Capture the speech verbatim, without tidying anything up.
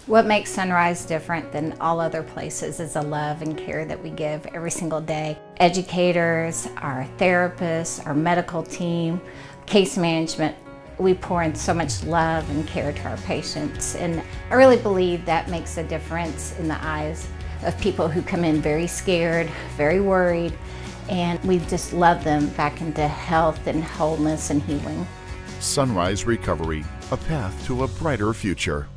What makes Sunrise different than all other places is the love and care that we give every single day. Educators, our therapists, our medical team, case management, we pour in so much love and care to our patients. And I really believe that makes a difference in the eyes of people who come in very scared, very worried, and we just love them back into health and wholeness and healing. Sunrise Recovery, a path to a brighter future.